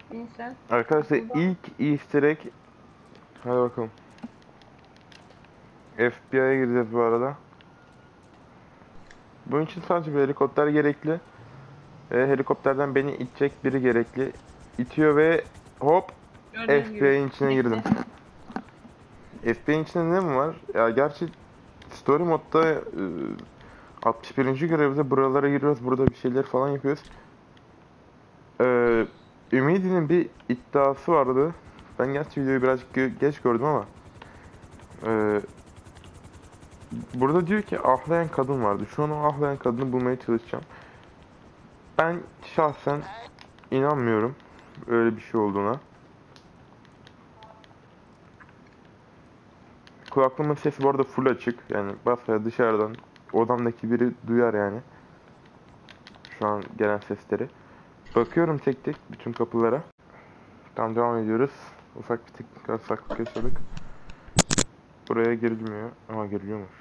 Neyse. Arkadaşlar Okulda ilk Easter egg. Hadi bakalım. FBI'ye gireceğiz bu arada. Bunun için sadece bir helikopter gerekli. Helikopterden beni itecek biri gerekli. İtiyor ve hop gördüğünüz gibi. FBI'nin içine girdim. Bekle. FBI'nin içinde ne mi var? Ya gerçi Story modda 61. görevde buralara giriyoruz. Burada bir şeyler falan yapıyoruz. Ümidi'nin bir iddiası vardı. Ben gerçi videoyu birazcık geç gördüm ama e, burada diyor ki ahlayan kadın vardı. Şu an o ahlayan kadını bulmaya çalışacağım. Ben şahsen inanmıyorum öyle bir şey olduğuna. Kulaklığımın sesi bu arada full açık. Yani basaya dışarıdan odamdaki biri duyar yani. Şu an gelen sesleri. Bakıyorum tek tek bütün kapılara. Tamam, devam ediyoruz. Ufak bir teknik aksaklık yaşadık. Buraya girilmiyor. Ama giriliyormuş.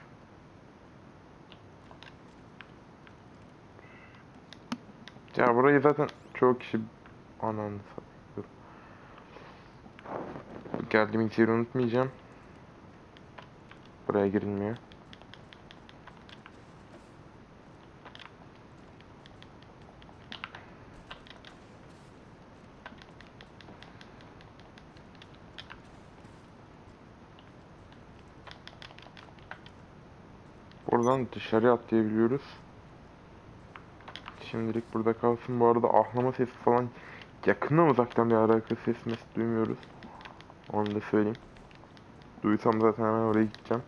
Ya burayı zaten çoğu kişi anandı. Geldiğim yeri unutmayacağım. Buraya girilmiyor. Buradan dışarı atlayabiliyoruz. Şimdilik burada kalsın. Bu arada ahlama sesi falan yakından uzaktan bir alaka ses duymuyoruz. Onu da söyleyeyim. Duysam zaten hemen oraya gideceğim.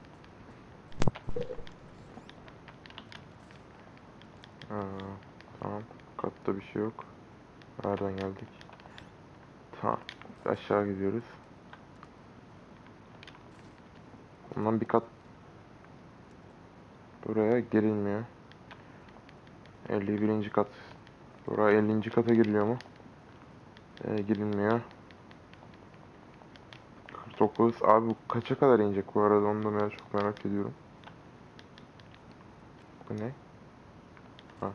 Aa, tamam. Katta bir şey yok. Nereden geldik? Tamam. Aşağı gidiyoruz. Ondan bir kat buraya girilmiyor. 51. kat. Buraya 50. kata giriliyor mu? Girilmiyor. 49. Abi bu kaça kadar inecek bu arada, onu da çok merak ediyorum. Bu ne? Ha.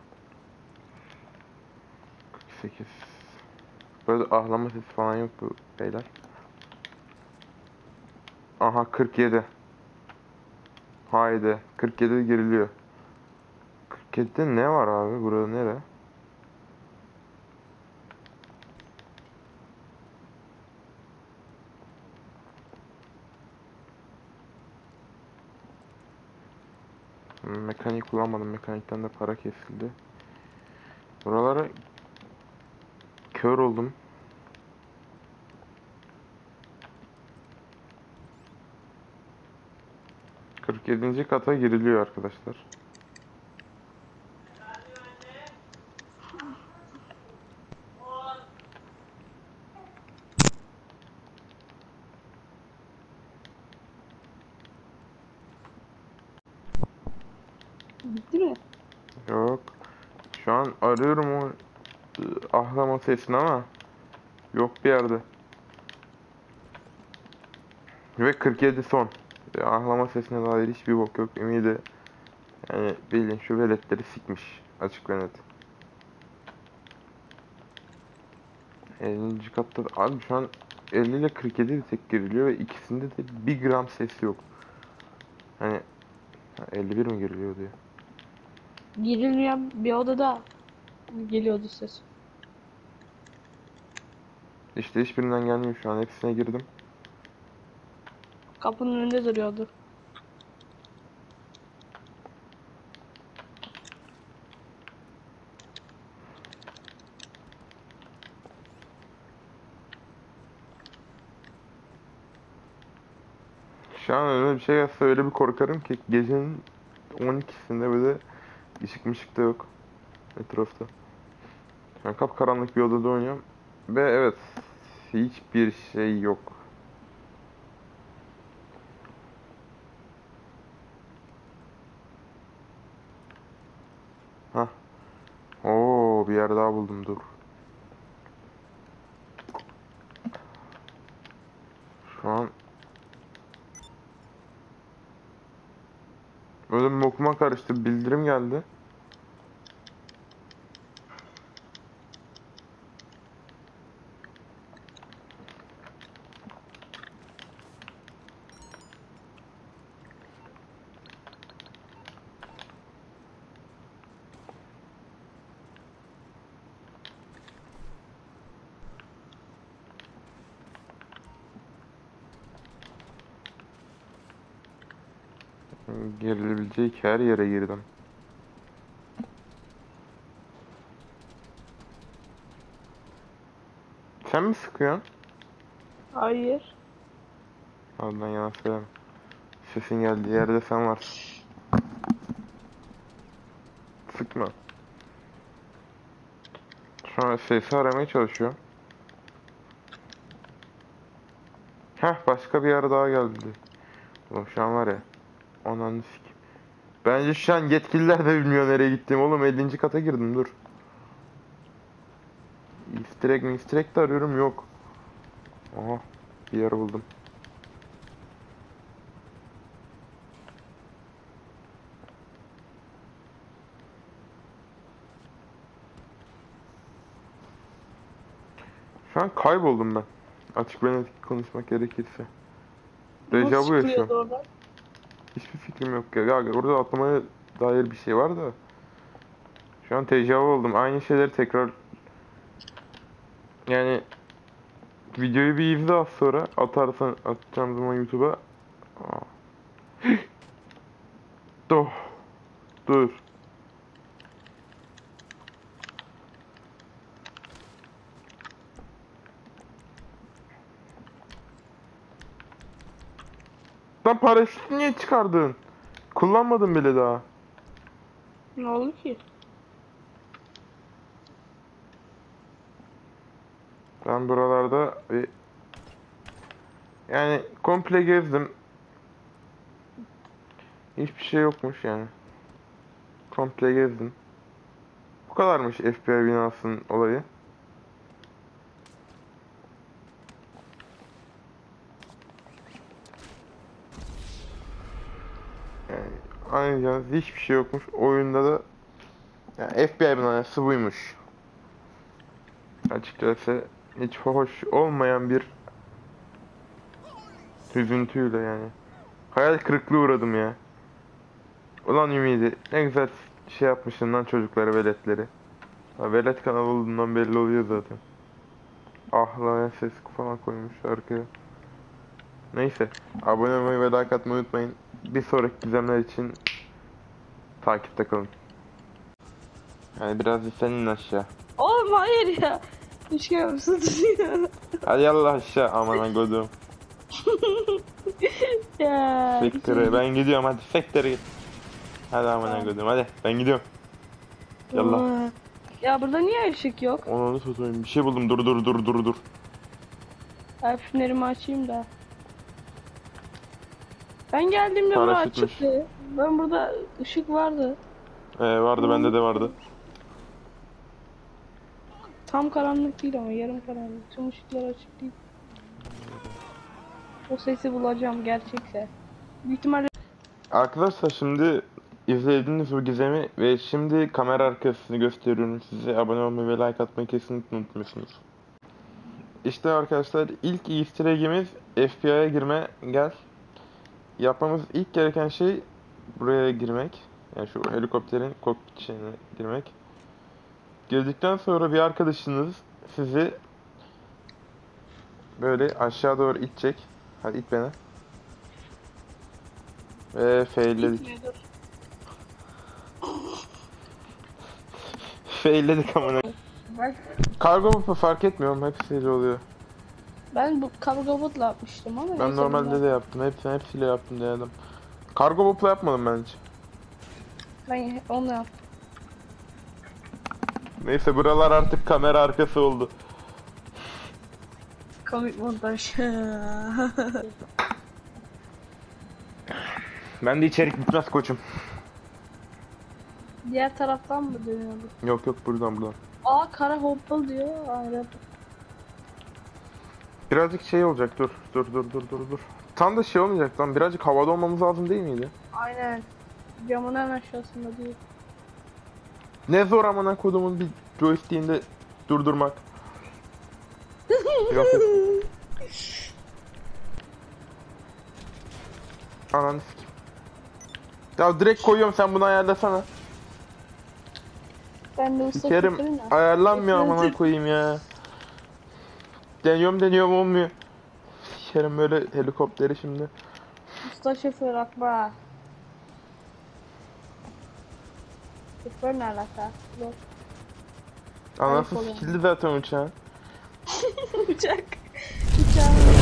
48. Böyle ahlama sesi falan yok bu beyler. Aha 47. Haydi. 47 giriliyor. 47'de ne var abi? Burada nere? Mekanik kullanmadım. Mekanikten de para kesildi. Buralara kör oldum. 47. kata giriliyor arkadaşlar. Bitti mi? Yok. Şu an arıyorum o ahlama sesini ama yok bir yerde. Ve 47 son. Ahlama sesine dair hiçbir bok yok. Ümidi yani bildiğin şu veletleri sikmiş. Açık ve net. 50. katta abi şu an 50 ile 47 bir tek giriliyor ve ikisinde de 1 gram ses yok. Hani 51 mi giriliyor diye. Girilmeyen bir odada geliyordu ses. İşte hiçbirinden gelmiyor şu an. Hepsine girdim. Kapının önünde duruyordu. Şu an öyle bir şey yapsa öyle bir korkarım ki gecenin 12'sinde böyle ışık da yok etrafta. Şu an kapkaranlık bir odada oynuyorum. Ve evet, hiçbir şey yok. Hah. Oo, bir yer daha buldum, dur. Şu an öyle bir bokuma karıştı. Bildirim geldi. Girilebilecek her yere girdim. Sen mi sıkıyorsun? Hayır. Allah'tan yalan söyleme. Sesin geldiği yerde sen varsın. Sıkma. Şu an sesi aramaya çalışıyorum. Heh, başka bir yer daha geldi. Oğlum şu an var ya. Ananı sikeyim. Bence şu an yetkililer de bilmiyor nereye gittiğimi. Oğlum 50. kata girdim, dur. Easter egg de arıyorum, yok. Aha, bir yer buldum. Şu an kayboldum ben. Açık ve net konuşmak gerekirse. Nasıl Dejavu çıkılıyordu yaşıyorum. oradan? Hiçbir fikrim yok ya. Ya orada atlamaya dair bir şey var da. Şu an dejavu oldum. Aynı şeyleri tekrar... Yani... Videoyu bir izle, az sonra atarsan, atacağım zaman YouTube'a. Aa. Dur. Dur. Lan paraşütü niye çıkardın? Kullanmadım bile daha. Ne oldu ki? Ben buralarda bir... Yani komple gezdim. Hiçbir şey yokmuş yani. Komple gezdim. Bu kadarmış FBI binasının olayı. Yani anlayacağınız hiçbir şey yokmuş. Oyunda da yani FBI binası buymuş. Açıkçası hiç hoş olmayan bir üzüntüyle yani. Hayal kırıklığı uğradım ya. Ulan Ümidi, ne güzel şey yapmışsın lan çocukları, veletleri. Ha, velet kanalı olduğundan belli oluyor zaten. Ah lan, ses falan koymuş arkaya. Neyse, abone olmayı ve like atmayı unutmayın. Bir sonraki gizemler için takipte kalın. Yani biraz da senin aşağı. Oğlum hayır ya. Hiç görmüşsün tutuyor. Hadi yallah aşağı, aman koydum. Ya. Sektere, ben gidiyorum, hadi sektere git. Hadi aman koydum, hadi ben gidiyorum. Yallah. Aa. Ya burada niye ışık yok? Onu tutayım, bir şey buldum, dur. Ben fenerimi açayım da. Ben geldiğimde bura Paraşütmüş. açıktı. Ben burada ışık vardı. Vardı, bende de vardı. Tam karanlık değil ama yarım karanlık. Tüm ışıklar açık değil. O sesi bulacağım gerçekse. Büyük ihtimalle Arkadaşlar, şimdi izlediğiniz bu gizemi ve şimdi kamera arkasını gösteriyorum size. Abone olmayı ve like atmayı kesinlikle unutmuyorsunuz. İşte arkadaşlar, ilk easter egg'imiz FBI'ye girme. Gel. Yapmamız ilk gereken şey buraya girmek. Yani şu helikopterin kokpit içine girmek. Girdikten sonra bir arkadaşınız sizi böyle aşağı doğru itecek. Hadi it beni. Ve failledik. gitmiyordur. Failledik amına. Ben, Kargo mu fark etmiyorum, hepsiyle oluyor. ben bu kargo botla yapmıştım ama Ben neyse normalde bunlar- de yaptım. Hepsiyle yaptım denedim. Kargo bopla yapmadım bence. Ben onu yaptım. Neyse, buralar artık kamera arkası oldu. Komik montaj. Ben de içerik bitmez koçum. Diğer taraftan mı dönüyordu? Yok buradan. Aa kara hoppal diyor. Ayrı. Birazcık şey olacak, dur. Tam da şey olmayacak lan, birazcık havada olmamız lazım değil miydi? Aynen. Camın en aşağısında değil. Ne zor amına kodumun bir joystick'inde durdurmak. Yok. Ananı sikeyim. Ya direkt koyuyorum, sen bunu ayarlasana. Ben de ıslak Sikerim, tutarım ya. ayarlanmıyor amına koyayım ya. Deniyorum olmuyor. Sikerim böyle helikopteri şimdi. Usta şoför akba. Sıfır ne alaka? Yok. Anası oluyor. sikildi zaten uçağın. Uçak. Uçağın